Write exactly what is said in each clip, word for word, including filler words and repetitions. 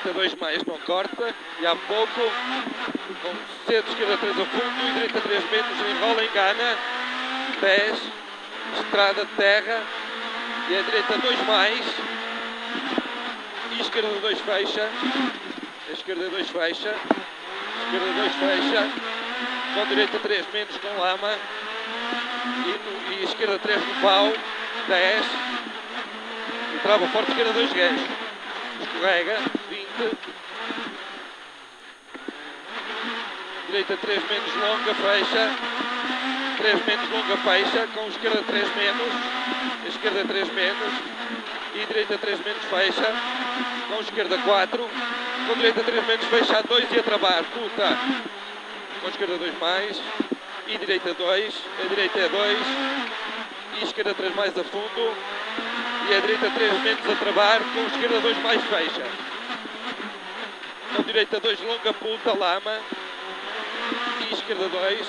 direita dois mais, não corta. E há pouco, com centro, esquerda três a fundo e direita três menos, enrola, engana. dez, estrada de terra. E a direita dois mais. E esquerda dois fecha. A esquerda dois fecha. Esquerda dois fecha. Com direita três menos, com lama. E, e esquerda três no pau. dez. E trava forte, esquerda dois ganchos. Escorrega. vinte. Direita três menos, longa, fecha. três menos, longa, fecha. Com esquerda três menos. Esquerda três menos. E direita três menos, fecha. Com esquerda quatro. Com direita três menos, fecha a dois e a travar. Puta. Com esquerda dois mais. E direita dois. A direita é dois. E esquerda três mais a fundo. E a direita três menos a travar. Com esquerda dois mais, fecha. Com direita dois, longa, puta, lama. E esquerda dois.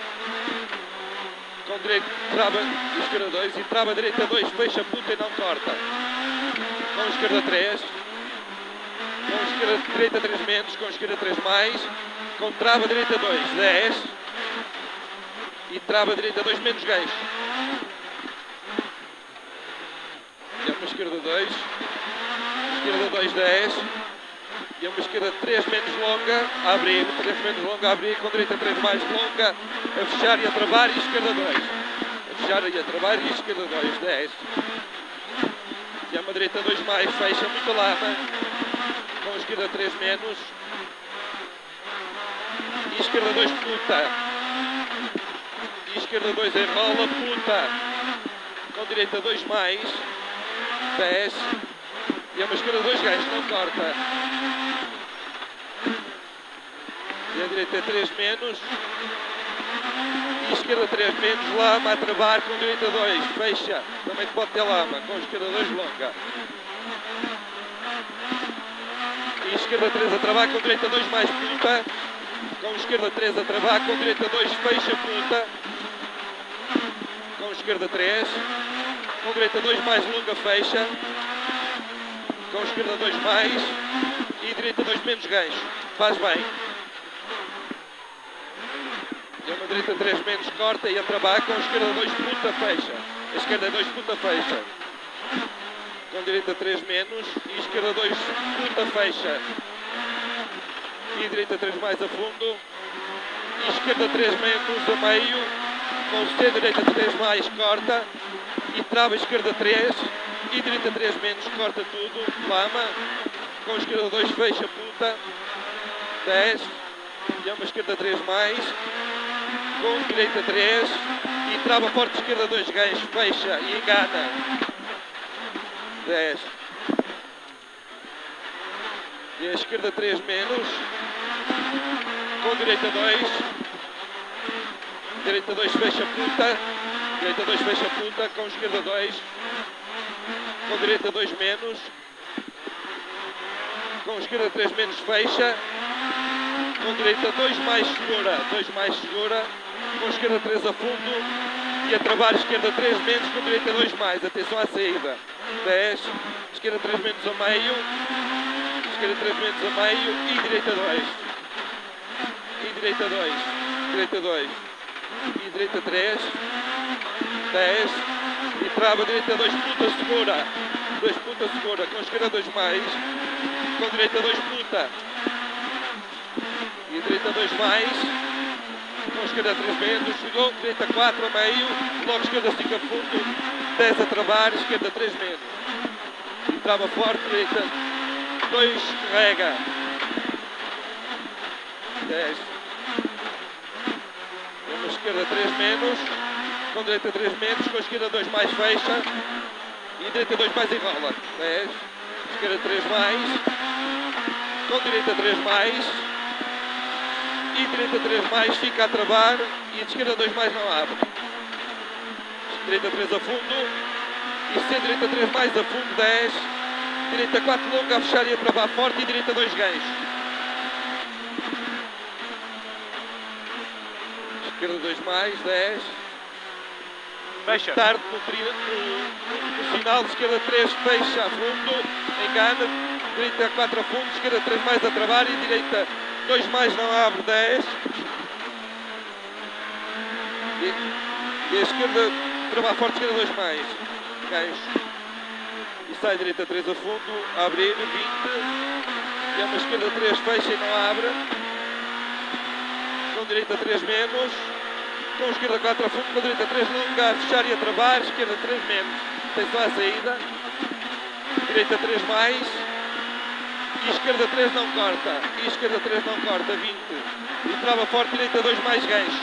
Com direita, trava, esquerda dois. E trava, direita dois, fecha, puta e não corta. Com esquerda três. Com esquerda, direita três menos. Com esquerda três mais. Com trava, direita dois, dez. E trava, direita dois menos, gancho. E uma esquerda dois. Esquerda dois, dez. E uma esquerda três menos longa, a abrir, três menos longa, a abrir, com direita três mais longa, a fechar e a travar, e esquerda dois. A fechar e a travar, e esquerda dois, dez. E uma direita dois mais, fecha, muito lama, com esquerda três menos. E esquerda dois, puta. E esquerda dois, enrola, puta. Com direita dois mais, dez. E uma esquerda dois, ganhos, não corta. E a direita é três menos. E esquerda três menos, lama a travar, com direita dois, fecha. Também pode ter lama, com esquerda dois, longa. E esquerda três a travar, com direita dois mais, punta. Com esquerda três a travar, com direita dois, fecha, punta. Com esquerda três. Com direita dois mais, longa, fecha. Com esquerda dois mais. E direita dois menos, gancho. Faz bem. E uma direita três menos, corta e a travar. Com esquerda dois, puta, fecha. A esquerda dois, puta, fecha. Com direita três menos. E esquerda dois, puta, fecha. E direita três mais a fundo. E esquerda três menos a meio. Com C, direita três mais, corta. E trava, esquerda três. E direita três menos, corta tudo. Lama. Com esquerda dois, fecha, puta. dez. E uma esquerda três mais. Com direita três. E trava forte, esquerda dois, gancho, fecha e engana. dez. E a esquerda três menos. Com direita dois. Direita dois, fecha, puta. Direita dois, fecha, puta. Com esquerda dois. Com direita dois menos. Com esquerda três menos, fecha. Com direita dois mais, segura. dois mais, segura. Com esquerda três a fundo. E a travar, esquerda três menos. Com direita dois mais. Atenção à saída. dez. Esquerda três menos a meio. Esquerda três menos a meio. E direita dois. E direita dois. Direita dois. E direita três. dez. E trava, direita dois, puta, segura. dois, puta, segura. Com esquerda dois mais. Com direita dois, puta. E direita dois mais. Com esquerda três menos. Chegou. Direita quatro a meio. Logo esquerda cinco a fundo. dez a travar. Esquerda três menos. E trava forte. Direita dois. Escorrega. dez. E uma esquerda três menos. Com direita três menos, com a esquerda dois mais, fecha. E direita dois mais, enrola. dez. Esquerda três mais. Com direita três mais. E direita três mais, fica a travar. E de esquerda dois mais não abre. Direita três a fundo. E C, direita três mais a fundo, dez. Direita quatro longa, a fechar e a travar forte. E direita dois ganchos. Esquerda dois mais, dez. Fecha. Tarde no, no, no final de esquerda três, fecha a fundo. engana, direita quatro a fundo, esquerda três mais a travar e direita dois mais não abre, dez. E, e a esquerda, travar forte, esquerda dois mais, gancho. E sai direita três a fundo, a abrir, vinte. E é uma esquerda três, fecha e não abre. Com direita três menos. Com esquerda quatro a fundo, com direita três longa, a fechar e a travar, esquerda três menos. Tem só a saída. Direita três mais. E esquerda três não corta. E esquerda três não corta, vinte. E trava forte, direita dois mais, gancho.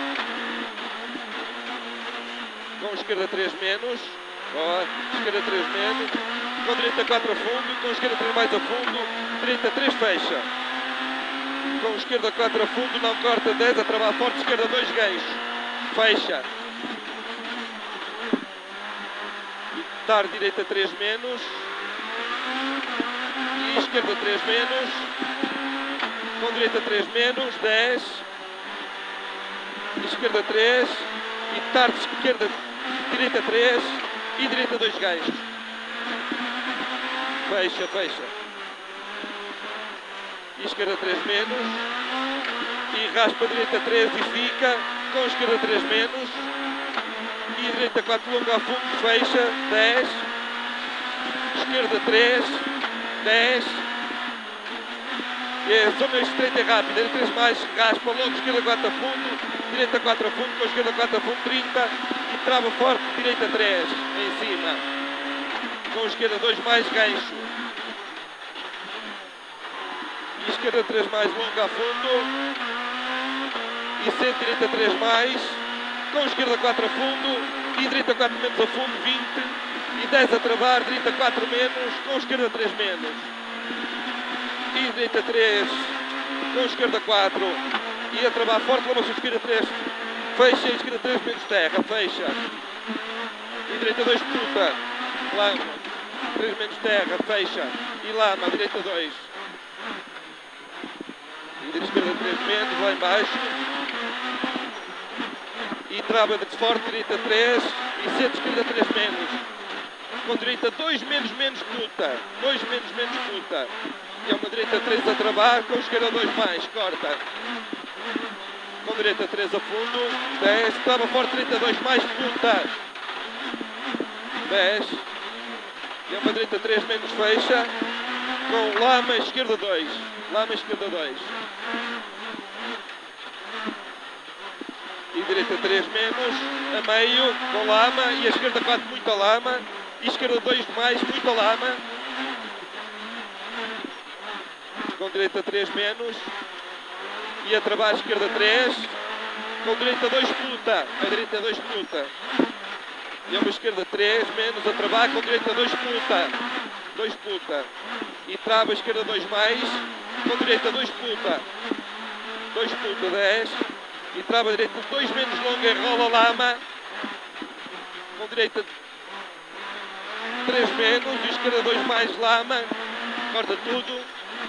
Com esquerda três menos. Ó, esquerda três menos. Com direita quatro a fundo. Com esquerda três mais a fundo. Direita três fecha. Com esquerda quatro a fundo, não corta, dez, a travar forte, esquerda dois, gancho. Fecha. E tar direita três menos. E esquerda três menos. Com direita três menos, dez. Esquerda três. E tar esquerda, direita três. E direita dois, ganchos. Fecha, fecha. E esquerda três menos. E raspa direita três e fica. Com esquerda três menos. E direita quatro longa a fundo, fecha, dez. Esquerda três, dez. E a zona estreita é rápida, direita três mais, raspa longo, esquerda quatro a fundo. Direita quatro a fundo, com esquerda quatro a fundo, trinta. E trava forte, direita três, em cima. Com esquerda dois mais, gancho. E esquerda três mais, longa a fundo. E centro, direita três mais. Com esquerda quatro a fundo. E direita quatro menos a fundo, vinte. E dez a travar, direita quatro menos. Com esquerda três menos. E direita três. Com esquerda quatro. E a travar forte, leva-se esquerda três. Fecha, e esquerda três menos terra, fecha. E direita dois, puta. Lama. três menos terra, fecha. E lama, direita dois. E direita esquerda três menos, lá embaixo. E trava de forte, direita três. E centro, esquerda três menos. Com direita dois menos, menos puta. dois menos, menos puta. E é uma direita três a travar, com esquerda dois mais, corta. Com direita três a fundo, dez. Trava forte, direita dois mais, puta. dez. E é uma direita três menos, fecha. Com lama, esquerda dois. Lama, esquerda dois. E direita três menos, a meio, com lama. E a esquerda quatro, muita lama. E esquerda dois mais, muita lama. Com direita três menos. E a travar, esquerda três. Com direita dois, puta. A direita dois, puta. E uma esquerda três menos, a travar, com direita dois, puta. dois, puta. E trava, esquerda dois mais. Com direita dois, puta. dois, puta, dez. E trava, direita dois menos longa, e rola lama. Com direita três menos. E esquerda dois mais, lama. Corta tudo.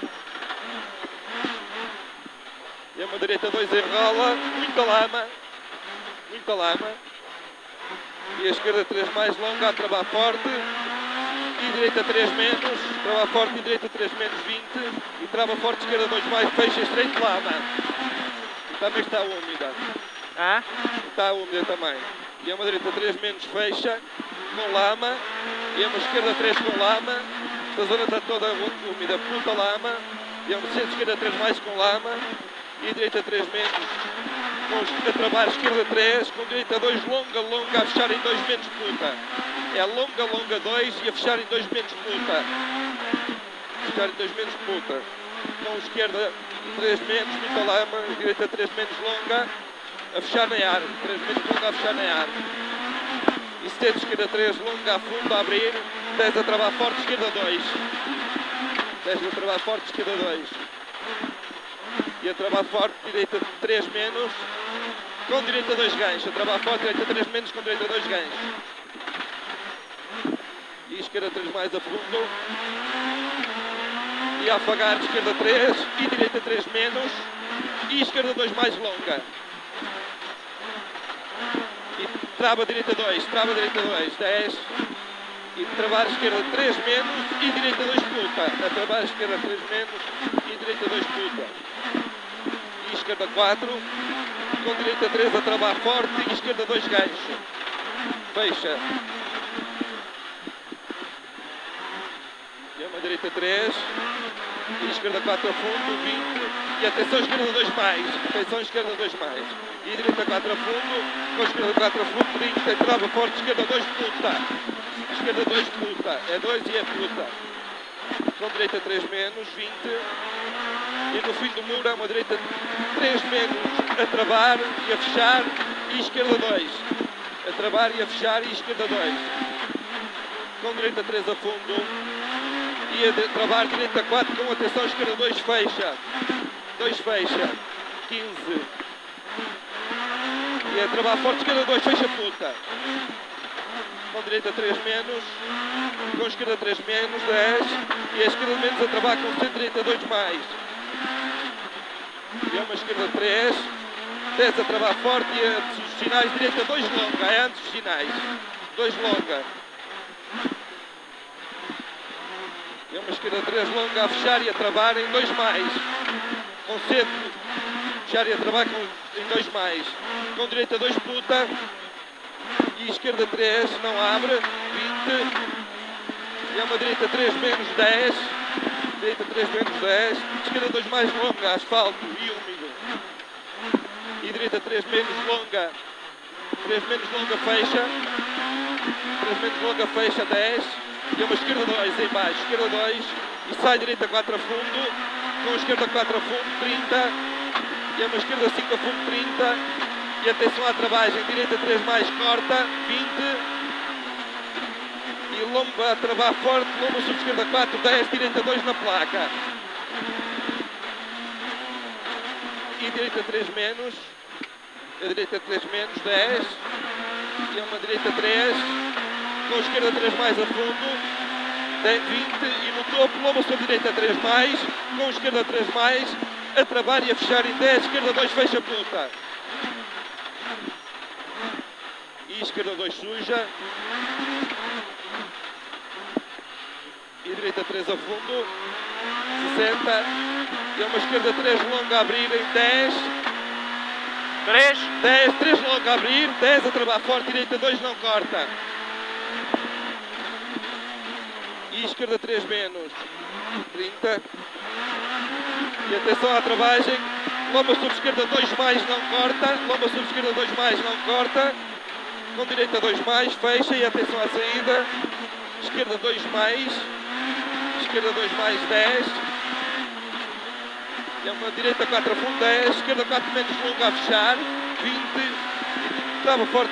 E a uma direita dois enrola, muita lama, muita lama. E a esquerda três mais longa, a travar forte. E direita três menos, trava forte e direita três menos, vinte. E trava forte, esquerda dois mais, fecha estreito, lama. E também está úmida. Ah? Está úmida também. E a uma direita três menos, fecha, com lama. E a uma esquerda três com lama. Esta zona está toda úmida, puta lama. E a uma centro, esquerda três mais com lama. E direita três menos, com a travar, esquerda três, com direita dois, longa, longa, a fechar em dois menos, puta. É longa, longa dois e a fechar em dois menos, puta. Fechar em dois menos, puta. Com esquerda três menos, muita lama, direita três menos, longa, a fechar na ar. três menos, longa, a fechar na ar. E centro, esquerda três, longa, a fundo, a abrir. dez a travar forte, esquerda dois. dez a travar forte, esquerda dois. E a travar forte, direita três menos, com direita dois ganchos. A travar forte, direita três menos, com direita dois ganchos. E esquerda três mais a fundo. E a afagar, esquerda três e direita três menos. E esquerda dois mais longa. E trava direita dois, trava direita dois, dez. E trabalho esquerda três menos e direita dois puta. A trabalho esquerda três menos e direita dois puta. E esquerda quatro. Com direita três a trabalhar forte e esquerda dois gancho. Fecha. E uma direita três. E esquerda quatro a fundo, vinte. E atenção esquerda dois mais. Atenção esquerda dois mais. E direita quatro a fundo. Com esquerda quatro a fundo, trinta. E trava forte, esquerda dois puta. Esquerda dois puta. É dois e é puta. Com direita três menos, vinte. E no fim do muro é uma direita três menos a travar e a fechar. E esquerda dois. A travar e a fechar e esquerda dois. Com direita três a fundo. E a de travar direita quatro com atenção esquerda dois fecha. dois fecha. quinze. E a travar forte esquerda dois fecha puta. Com direita três menos. Com esquerda três menos, dez. E a esquerda menos a travar com centro direita dois mais. E é uma esquerda três. dez a travar forte e a dos finais direita dois longa. É antes dos finais. dois longa. E é uma esquerda três longa a fechar e a travar em dois mais. Com centro. Fechar e a travar com, em dois mais. Com direita dois puta. E esquerda três não abre. vinte. E é uma direita três menos dez. Direita três menos dez. Esquerda dois mais longa. Asfalto e úmido. E direita três menos longa. três menos longa fecha. três menos longa fecha dez. E uma esquerda dois em baixo, esquerda dois, e sai direita quatro a fundo, com esquerda quatro a fundo, trinta, e uma esquerda cinco a fundo, trinta, e atenção à travagem, direita três mais, corta, vinte, e lomba a travar forte, lomba sobre esquerda quatro, dez, direita dois na placa. E direita três menos, a direita três menos, dez, e uma direita três, com esquerda três mais a fundo, vinte e no topo, lomba sobre direita três mais, com esquerda três mais, a travar e a fechar em dez, esquerda dois fecha puta. E esquerda dois suja. E direita três a fundo, sessenta, e uma esquerda três longa a abrir em dez, três, dez, três longa a abrir, dez a travar forte, direita dois não corta. E esquerda três menos, trinta. E atenção à travagem, lomba sobre esquerda dois mais não corta, lomba sobre esquerda dois mais não corta, com direita dois mais, fecha e atenção à saída, esquerda dois mais, esquerda dois mais dez, e é uma direita quatro a fundo dez, esquerda quatro menos longa a fechar, vinte, trava forte,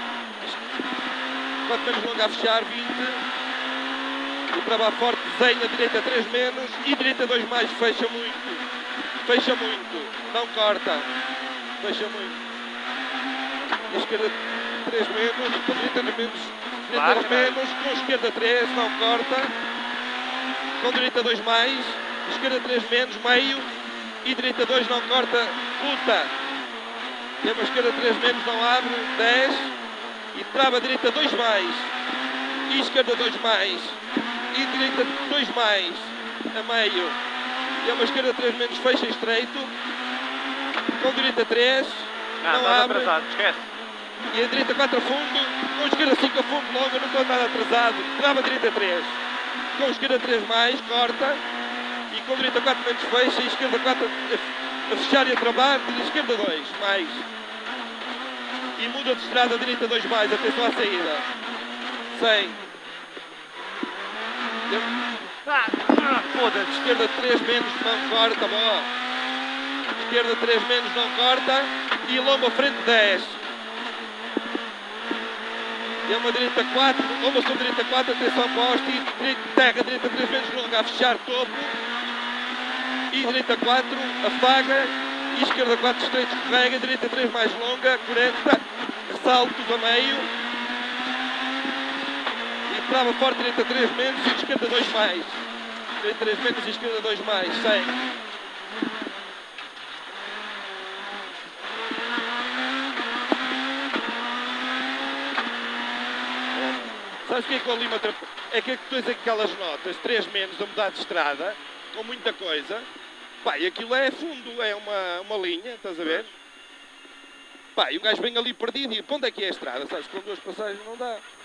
quatro menos longa a fechar, vinte, e trava forte, desenha, direita três menos e direita dois mais, fecha muito, fecha muito, não corta, fecha muito, e esquerda três menos, com direita menos, direita menos, com esquerda três, não corta, com direita dois mais, esquerda três menos, meio, e direita dois não corta, puta, e uma esquerda três menos não abre, dez, e trava direita dois mais, e esquerda dois mais, e direita dois mais, a meio, e é uma esquerda três menos, fecha estreito, com direita três, não, não abre, atrasado, esquece. E a direita quatro a fundo, com esquerda cinco a fundo, longa, não estou nada atrasado, trava direita três, com esquerda três mais, corta, e com direita quatro menos fecha, e esquerda quatro a, a fechar e a travar, e esquerda dois mais, e muda de estrada, direita dois mais, atenção à saída, cem, Ah, ah, foda-se. esquerda três menos, não corta, bom, esquerda três menos, não corta, e lomba frente dez. E é uma direita quatro, lomba sobre direita quatro, atenção poste, e direita, terra, direita três menos longa a fechar topo, e direita quatro, afaga, e esquerda quatro estreito escorrega, direita três mais longa, quarenta, saltos a meio, e trava forte, direita três menos, e esquerda dois mais, direita três menos e esquerda dois mais, cem. Sabes o que é que o Lima atrapalha? É que tu tens aquelas notas, três menos a mudar de estrada, com muita coisa. Pá, e aquilo é fundo, é uma, uma linha, estás a ver? Pá, e o gajo vem ali perdido e para onde é que é a estrada? Sabes, com duas passagens não dá.